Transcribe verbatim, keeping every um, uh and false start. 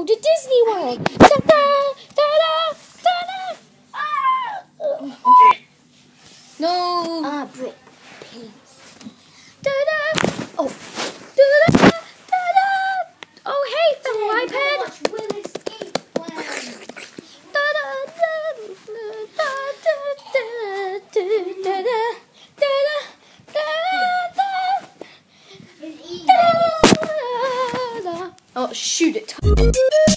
to Disney World. Da, da, da, da, da. Ah. No. Ah, brick. Please. Da, da. Oh. Da, da, da, da. Oh, hey, fellow iPad. Watch Will Escape Plan. Da, da, da, da, da, da, da, da, da, da, da. Oh, shoot it.